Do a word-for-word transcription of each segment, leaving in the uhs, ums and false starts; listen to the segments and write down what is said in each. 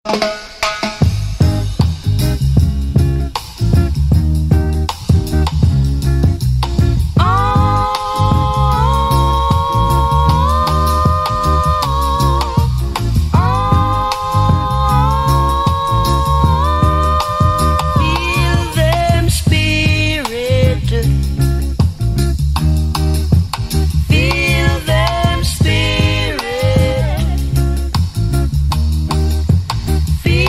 Feel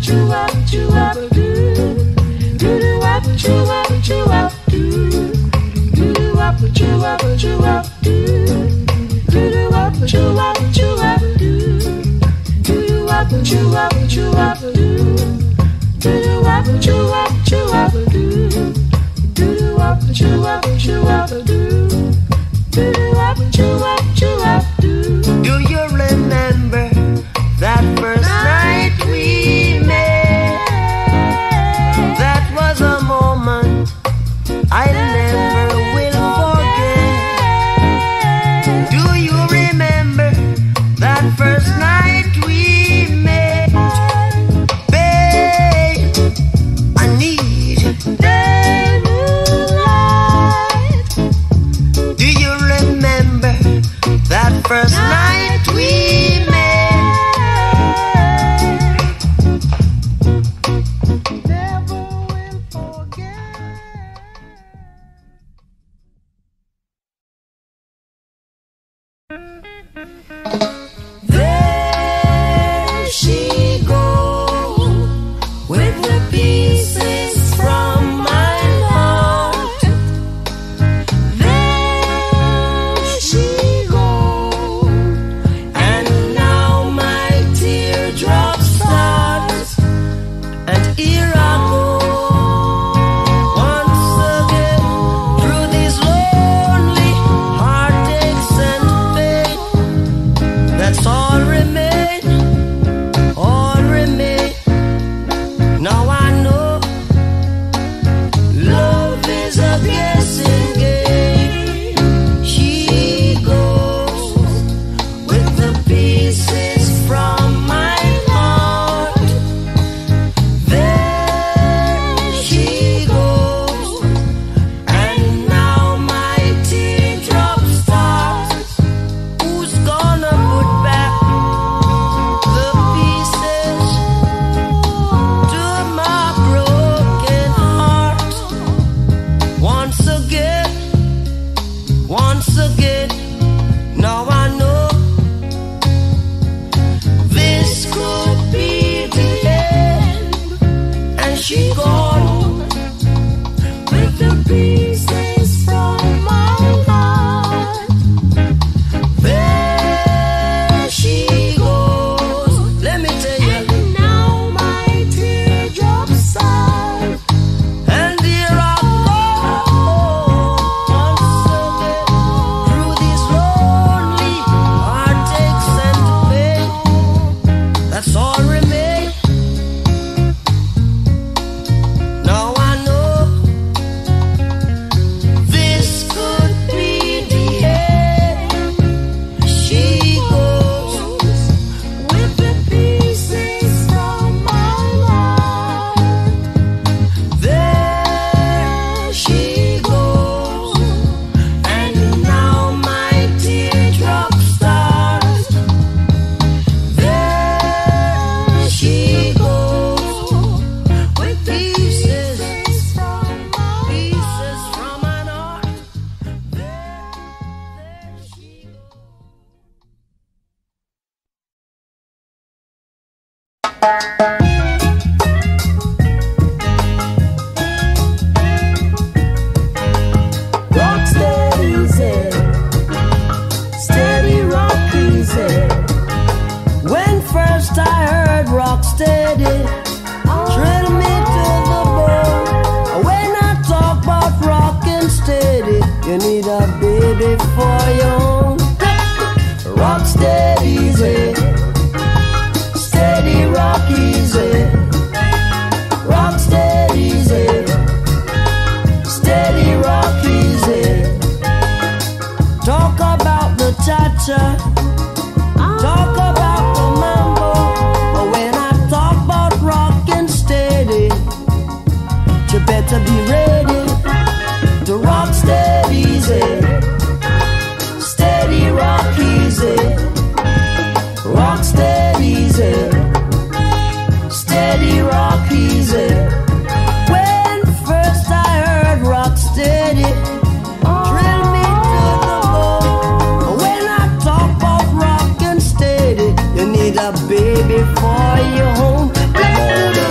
baby for you home.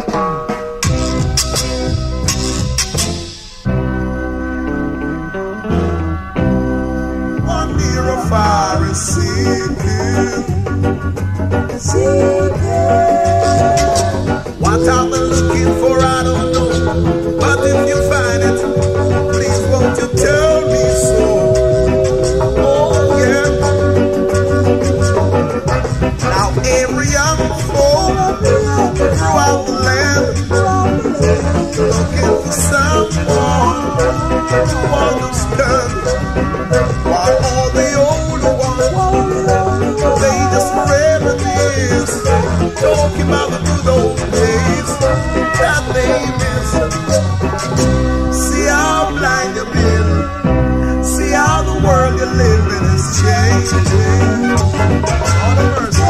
What I'm looking for, I don't know. But if you find it, please won't you tell me so? Oh yeah. Now every young folk throughout the land looking for someone to understand, while all the older ones, they just reminisce, talking about the good old days that they miss. See how blind you've been, see how the world you live in is changing. All the mercy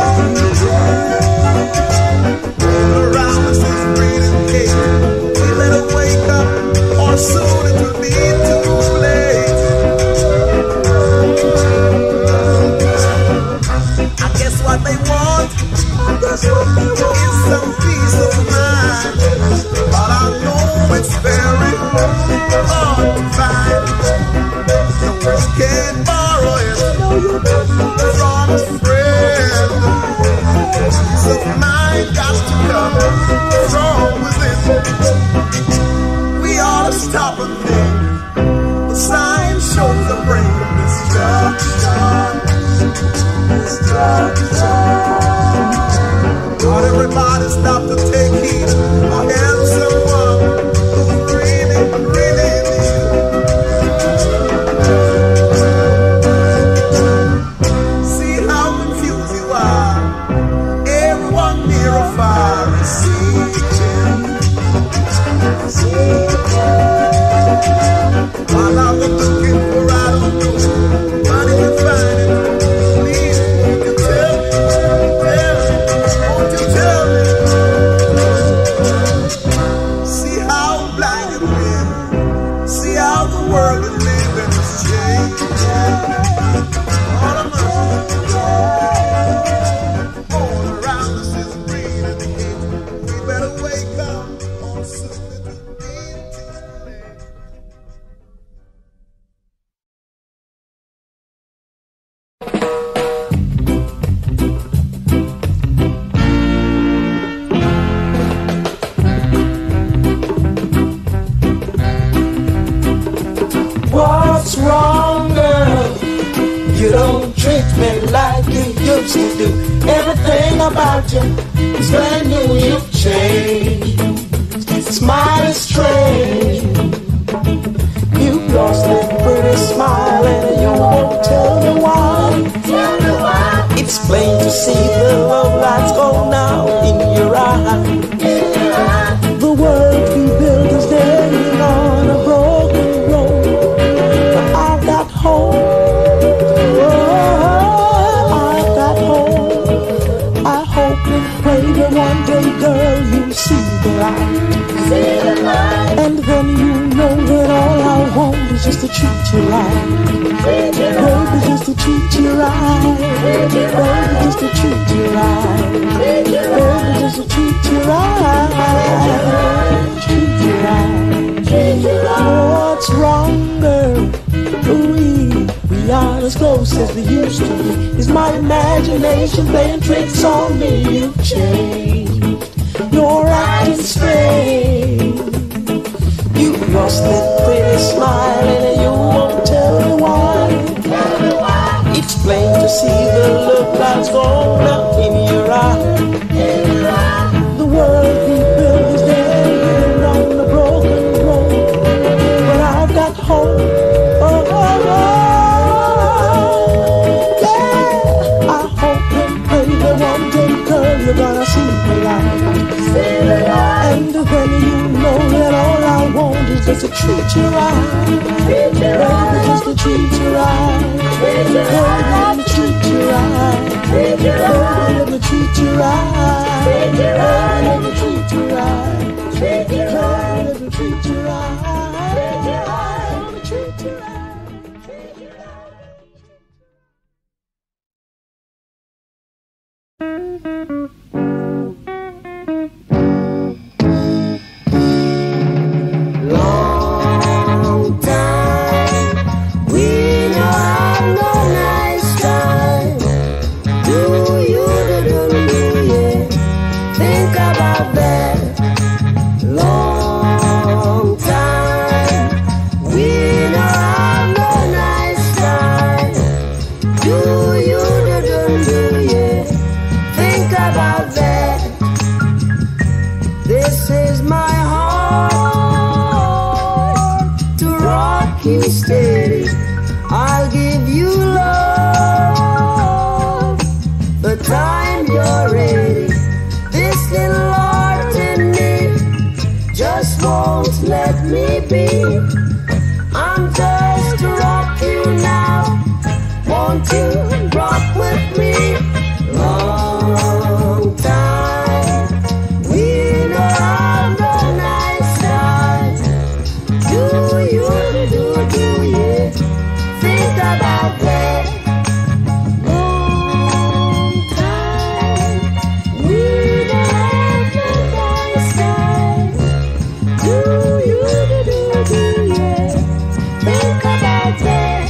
around us is breathing cake. We better wake up, or soon it will be too late. I guess what they want is some peace of mind, but I know it's very hard to find. No one can borrow it from a friend. Peace of mind got to come from within. We ought to stop and think. The sign shows the brain destruction. Not everybody stop to take heed or help someone who really, really needs. See how confused you are. Everyone near a fire is seeking. While I'm looking for, I don't know. But if you find it, please won't you tell me? Tell me. Won't you tell me? See how blind you've been. See how the world you live in is changing. All of us, all around us is breathing hate. We better wake up, or soon it will be too late. What's wrong, girl? You don't treat me like you used to do. Everything about you is brand new. You've changed. Smile is strange. You've lost that pretty smile and you won't tell me why. Tell me why. It's plain to see the love lights go now in your eye. In your eye. The world we built is standing on a broken road. But I've got hope. Oh, I've got hope. I hope and pray that one day, girl, you'll see the light. See the light. And then you know that all I want is just to treat you right. Treat you right. Baby, just to treat you right. Treat you right. Baby, just to treat you right. Treat you right. Baby, just to treat you right. Treat you right. Treat you right. What's wrong, girl? We, we are as close as we used to be. Is my imagination playing tricks on me? You've changed. You're acting strange. You've lost that pretty smile and you won't tell me why. Tell me why. It's plain to see the love lights gone out in your eye. In your eye. The world we built is dead on the broken road. But I've got hope. Oh, oh, oh. Yeah. I hope and pray that one day, girl, you're gonna see the light. See the light. And then you know that all I want is just to treat you right. Treat you right. Baby, just to treat you right. Treat you right. Baby, treat you right. Treat you right. Baby, treat you right. Treat you right. Baby, treat you right. Treat you right. Baby, treat you right. Treat you right. Baby, treat you right. Treat you right. let me be. I'm just to rock you now. Won't you rock with me? Long time we don't have no nice time. Do you, do, do you think about that? Long time we don't have no nice time. Do you, do, do you think about that?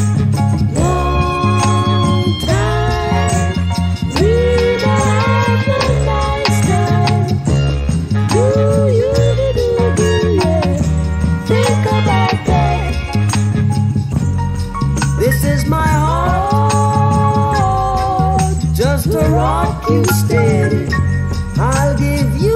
Long time we don't have no nice time. Do you, do, do you think about that? This is my heart, just to rock you steady. I'll give you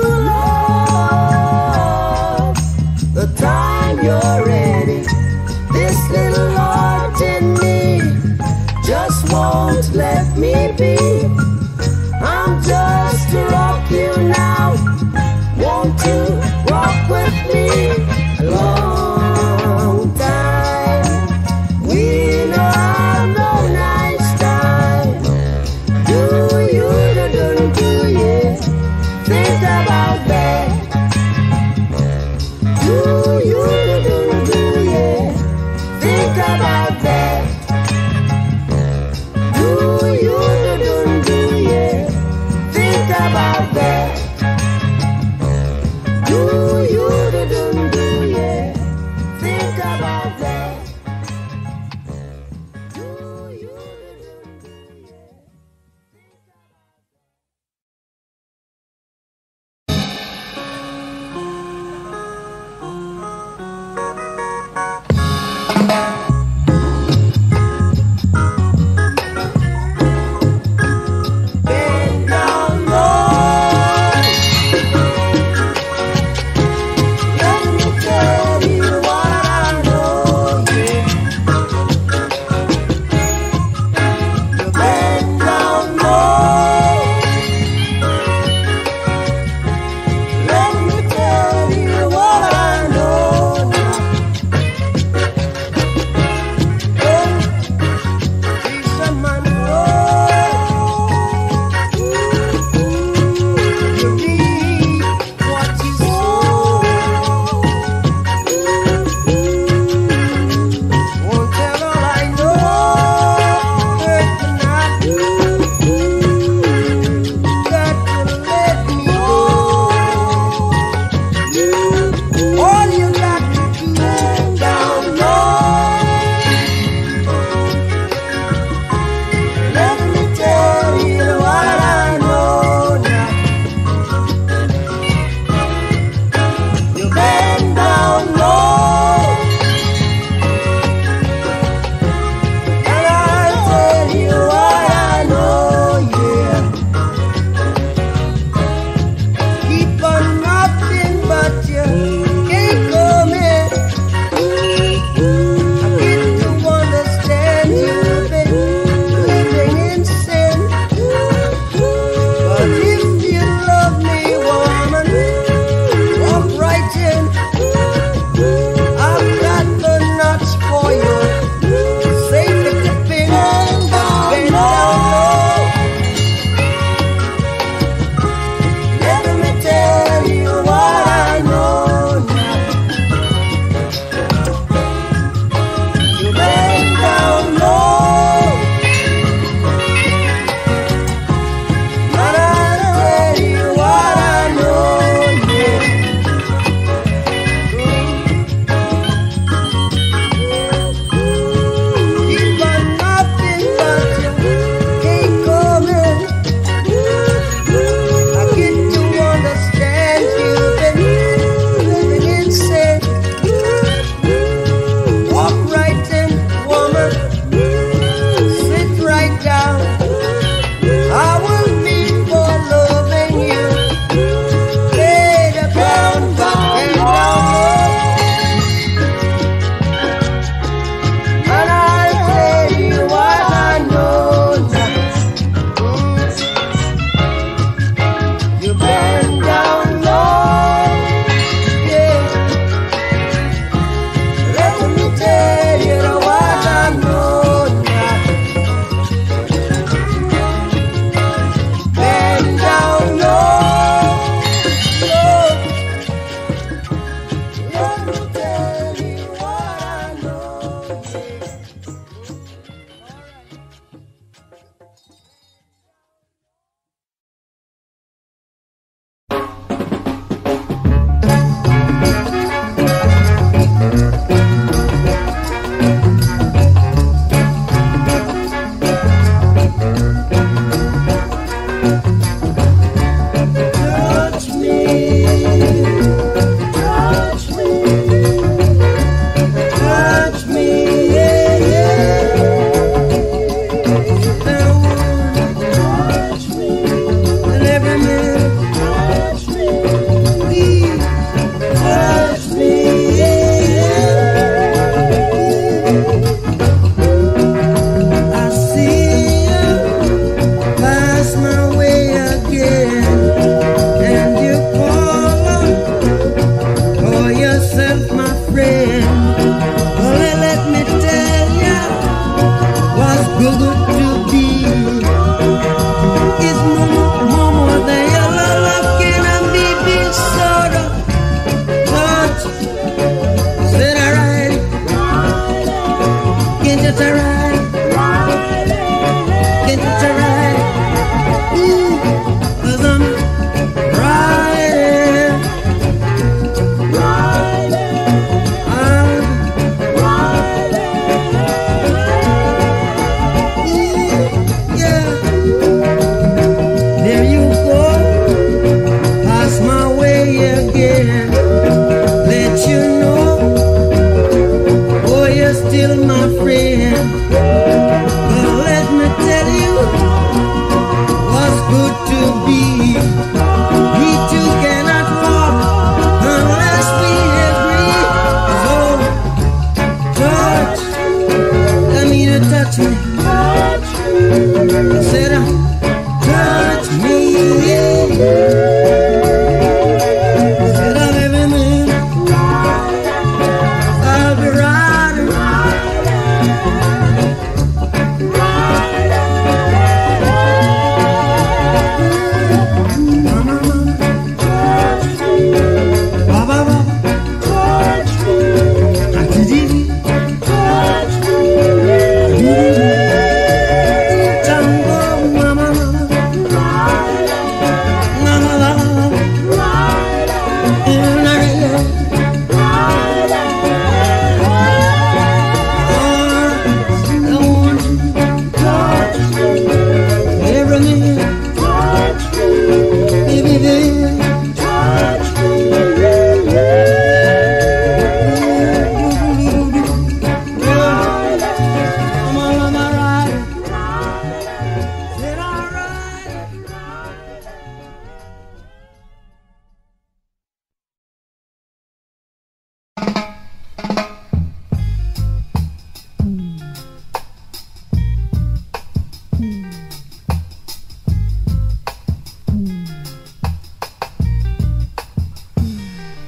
love the time you're ready. This little heart in me just won't let me be. I'm just to rock you now. Won't you rock with me? A long time we don't have no nice time. Do you, do, do, do you think about that? Do you, do, do you think about that? Do you, do, do you think about that? Do you, do, do you think about that? Do you, do, do you? Get down low.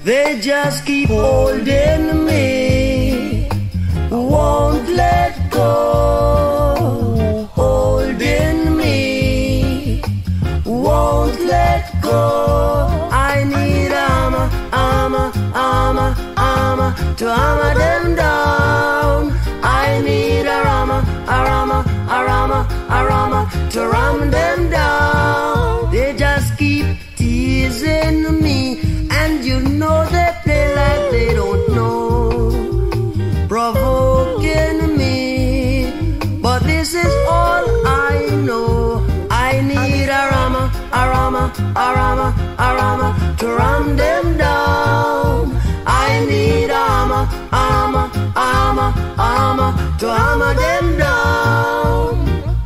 They just keep holding me, won't let go. Holding me, won't let go. I need armor, armor, armor, armor to armor them down. I need a armor, a armor, a armor, a armor to ram them down. They just keep teasing me, and you know they play like they don't know, provoking me. But this is all I know. I need a armor, a armor, a armor, a armor to ram them down. I need armor, armor, armor, armor to armor them down.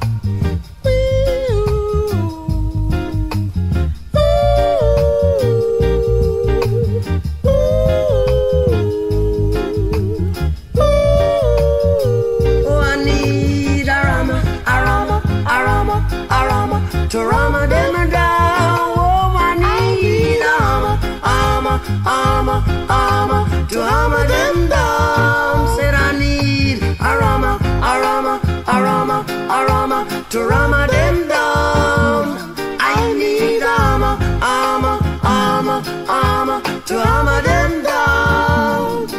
Oh, I need a armor, a armor, a armor, a armor to armor them down. Oh, I need armor, armor, armor, armor to armor them down. Said I need a armor, a armor, a armor, a armor to armor them down. I need armor, armor, armor, armor to armor them down.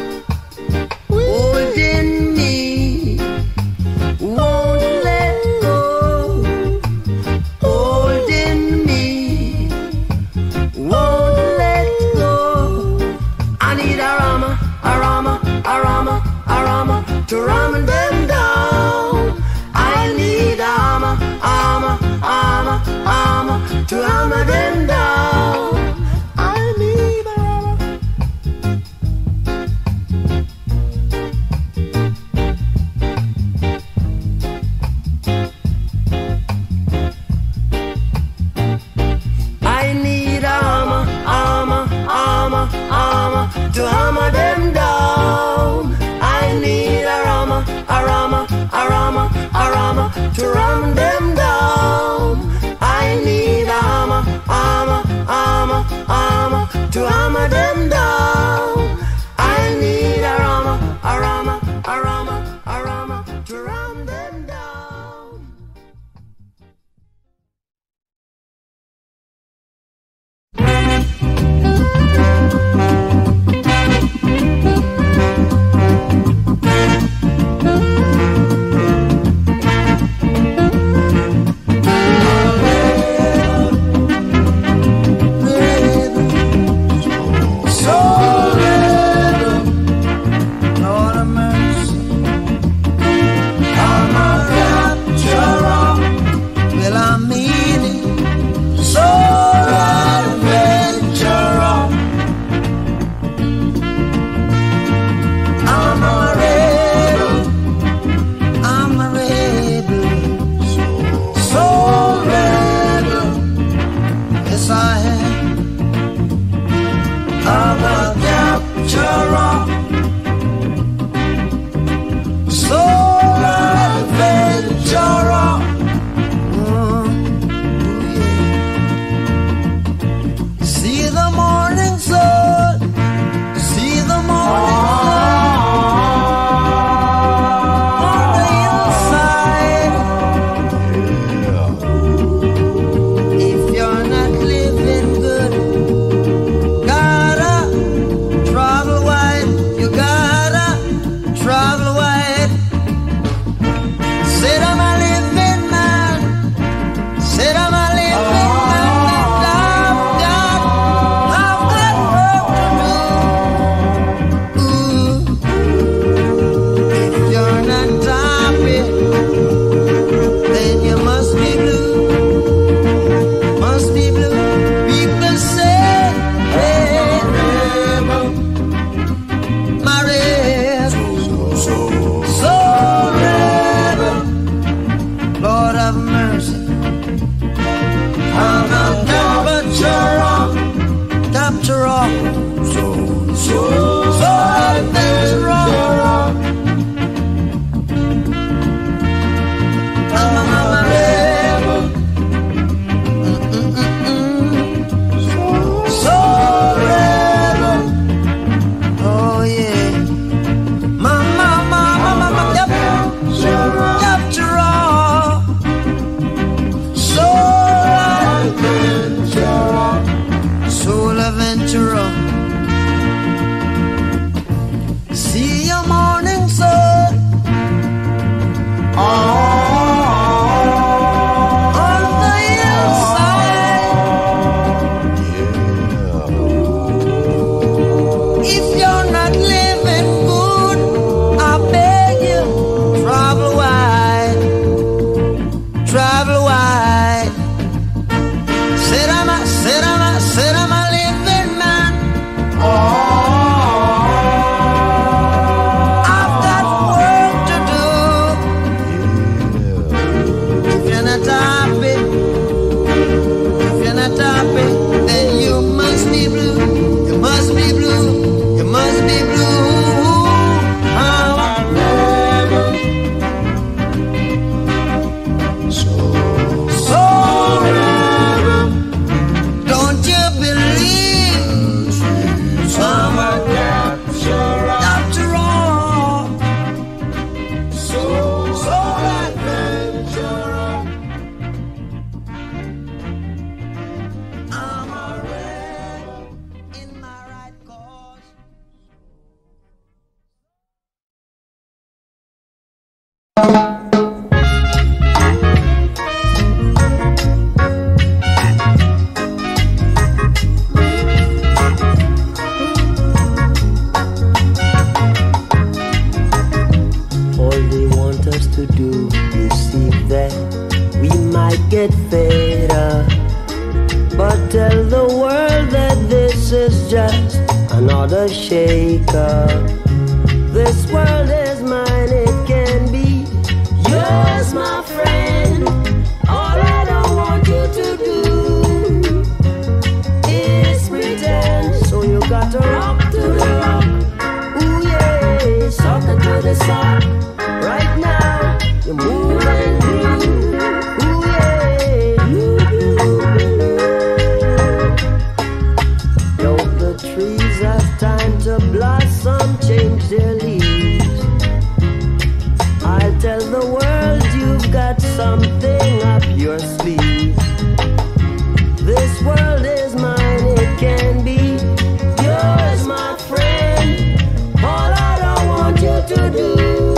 Holding me, won't let go. Holding me, won't let go. I need a armor, a armor, a armor, a armor to ram them down. I need armor, armor, armor, armor to armor them down. I need armor. I need armor, armor, armor, armor to armor them down. I need a armor, a armor, a armor, a armor to ram them down. I need armor, armor, armor, armor to armor them down. I need a armor, a armor, a armor, a armor to ram them down. not a shaker. This world is mine, it can be yours, my friend. All I don't want you to do is pretend. So you got to rock to the rock, ooh yeah, sock it to the sock. Right now, you're moving through, ooh yeah, loop, loop, loop. Don't the trees have time to blossom, change their leaves? I'll tell the world you've got something up your sleeve. This world is mine, it can be yours, my friend. All I don't want you to do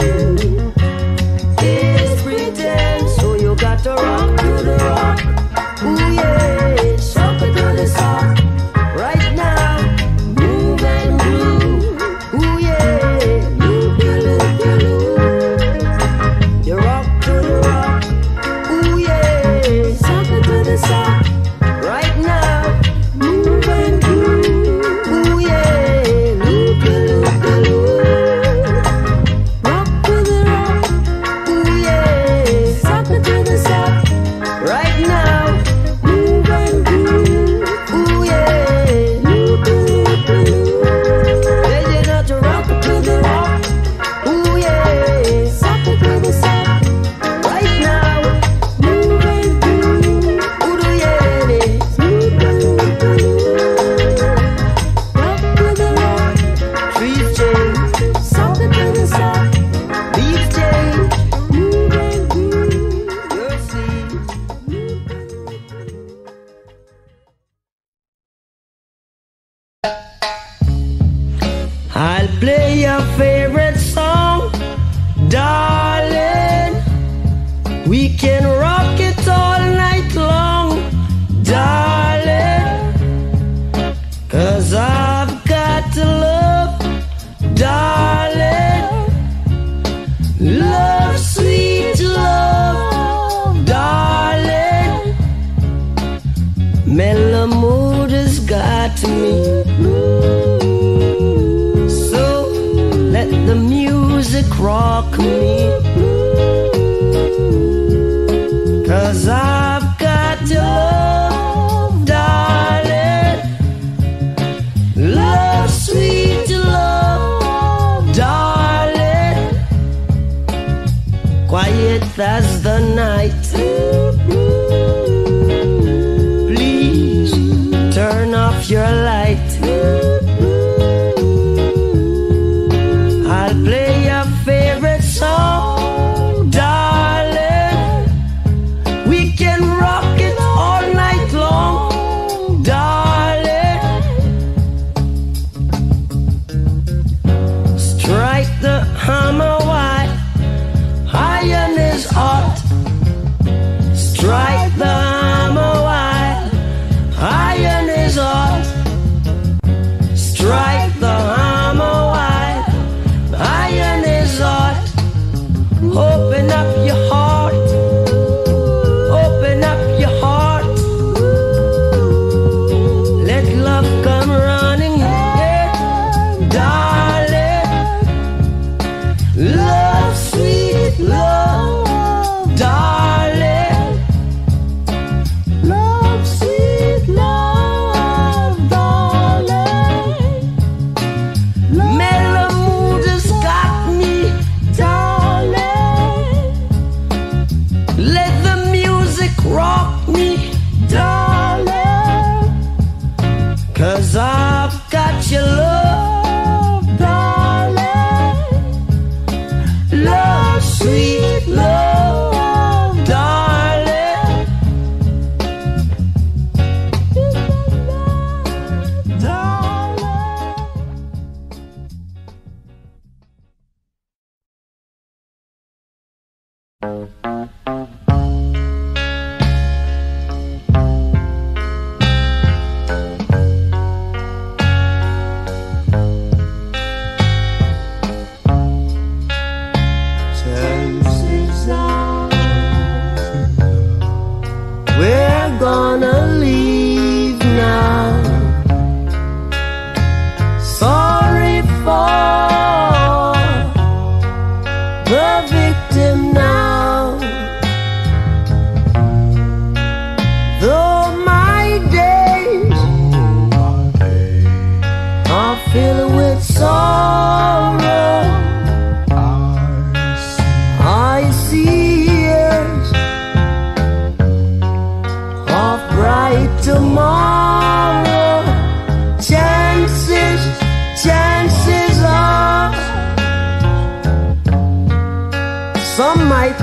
is pretend. So you got to rock to the rock, ooh yeah, sock it to the sock. Right now, move and groove, ooh yeah, loop you, loop you, loop. You rock to the rock, ooh yeah, sock it to the sock. Right now, move and groove, ooh yeah, loop you, loop you, loop. Rock to the rock, ooh yeah, sock it to the sock. Right now, move and groove, ooh yeah, loop you, loop you, loop. Yeah, you got to rock to the rock, ooh yeah, sock it to the sock. Right now, move and groove, ooh yeah, loop you, loop you, loop. Rock to the rock, trees change, sock it to the sock. Leaves change, move and groove, your seeds. I'll play your favorite song, darling. We can rock it all night long, darling. Cause I've got to love, darling. Love, sweet love, darling. Mellow mood has got me. So let the music rock me. Cause I've got to love, darling. Love, sweet love, darling. Quiet as the night. Please turn off your light. I'll play your favorite song, darling. We can rock it all night long, darling. Strike the hammer while iron is hot. Strike the hammer while iron is hot. Strike the hammer while iron is hot. Open up your heart. Open up your heart. Let love come running here, darling. Love, sweet love, darling. Love, sweet love, darling. Mellow mood has got me, darling. Let the music rock me, darling. Cause I've got your love, darling. Love, sweet love, darling. Darling.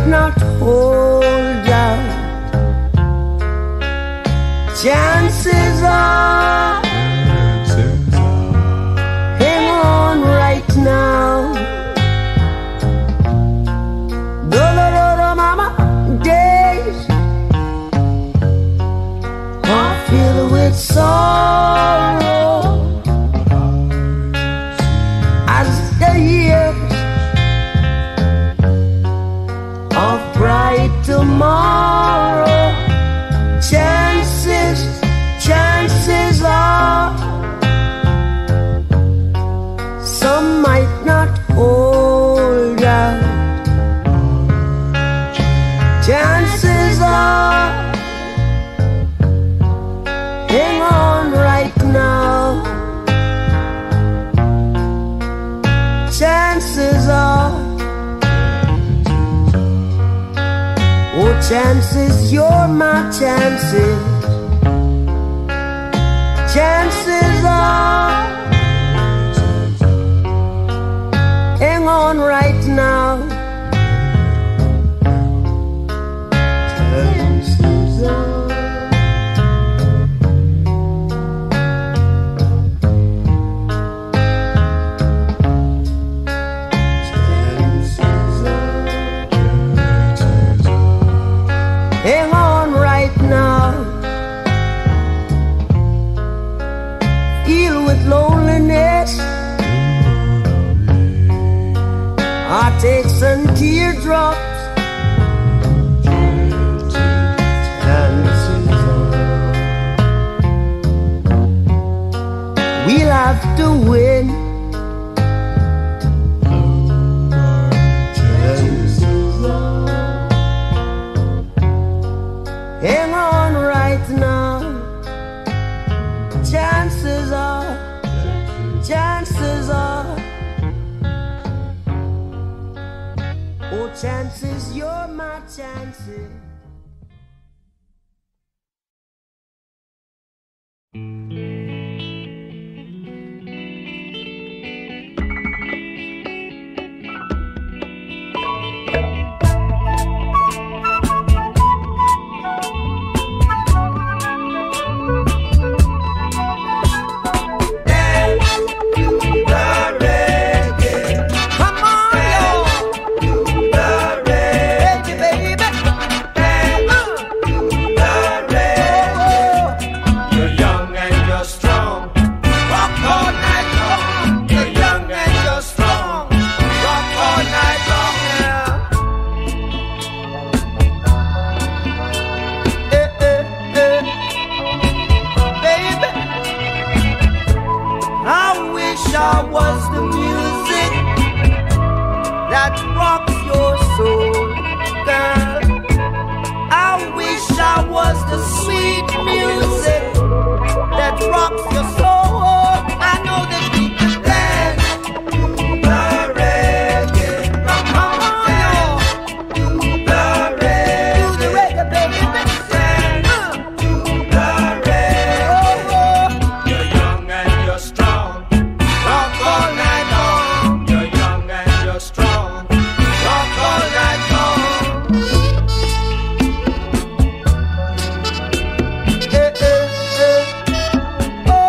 not hold out. Chances are, hang on right now. Do do do do mama days are filled with sorrow as the years of bright tomorrow. Chances, chances are, some might not hold out. Chances are, hang on right now. Chances are, oh chances, you're my chances. Chances are, hang on right now. Chances are, hang on right now. Feel with loneliness, heartaches and teardrops. We'll have to win. Hang on right now. Chances are, chances are, oh chances, you're my chances. Oh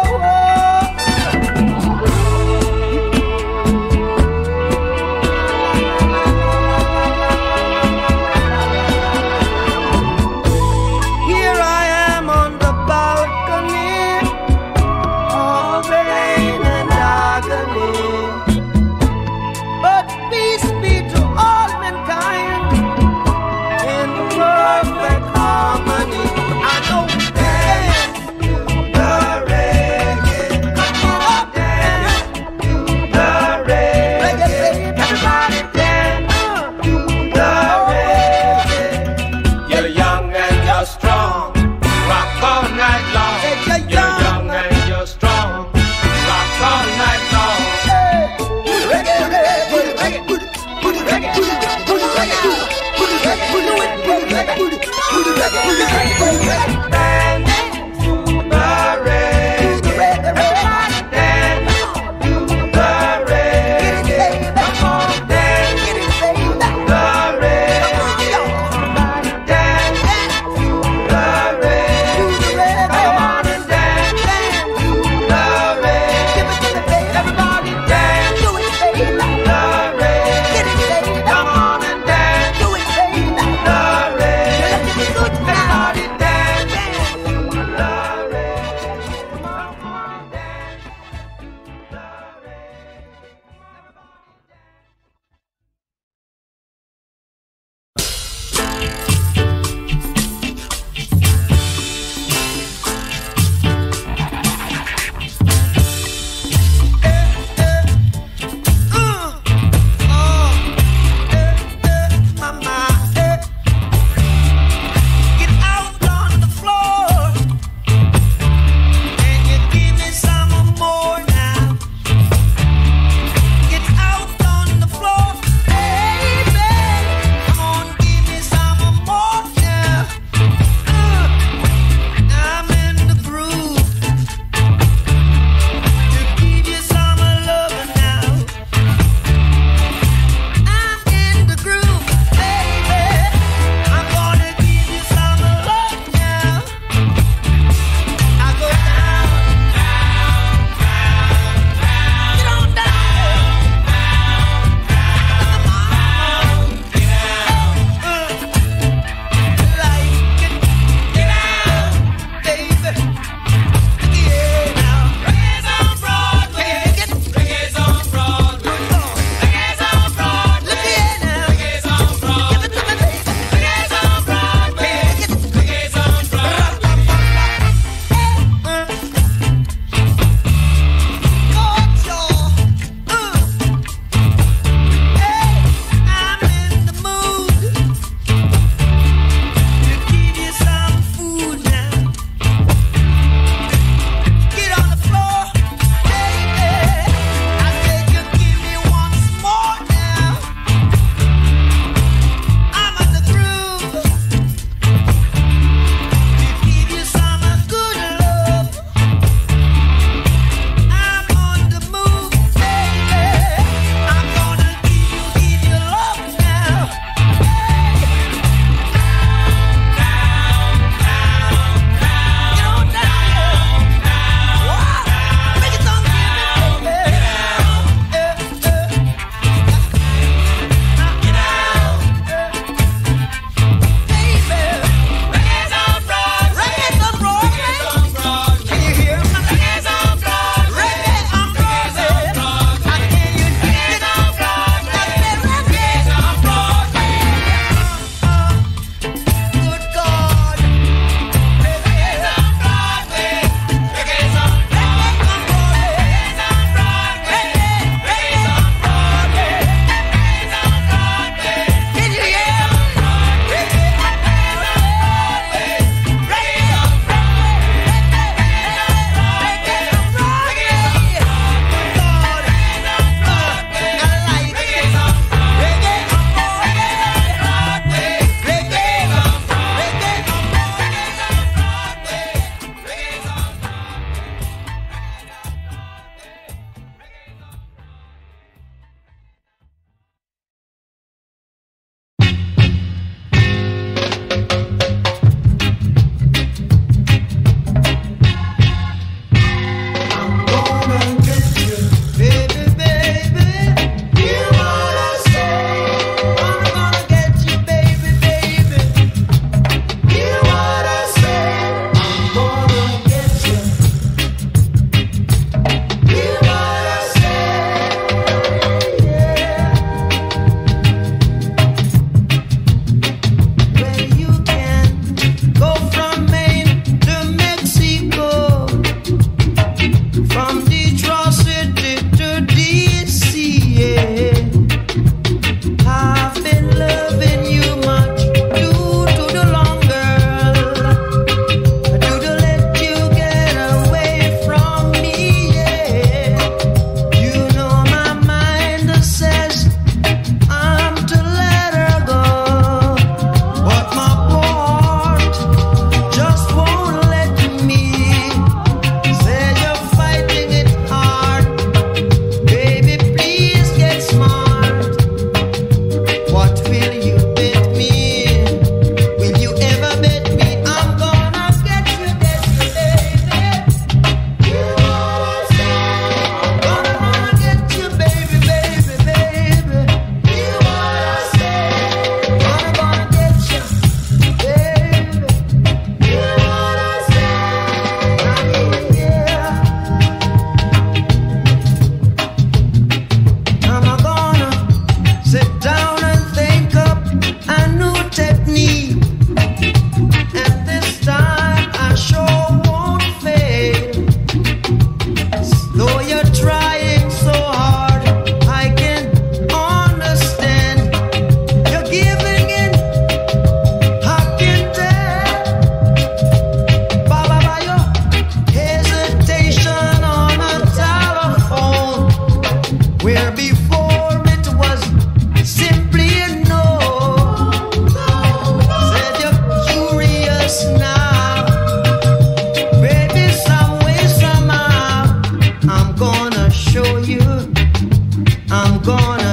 gonna